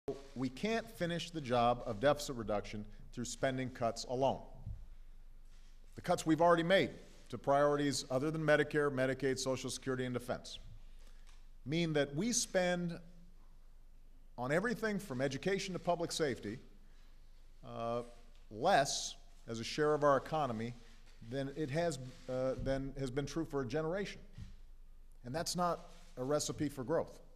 We can't finish the job of deficit reduction through spending cuts alone. The cuts we've already made to priorities other than Medicare, Medicaid, Social Security, and defense mean that we spend on everything from education to public safety less as a share of our economy than has been true for a generation. And that's not a recipe for growth.